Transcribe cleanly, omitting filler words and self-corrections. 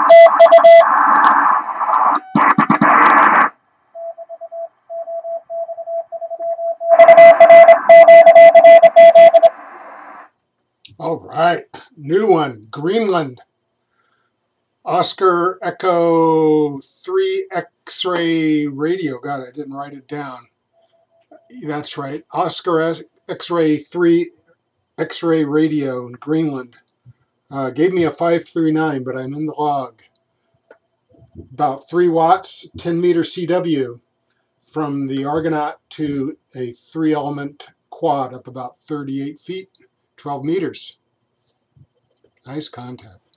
All right, new one, Greenland. Oscar Echo 3 X-ray radio. God, I didn't write it down. That's right, Oscar X-ray 3 X-ray radio in Greenland. Gave me a 539, but I'm in the log. About 3 watts, 10 meter CW from the Argonaut to a 3-element quad up about 38 feet, 12 meters. Nice contact.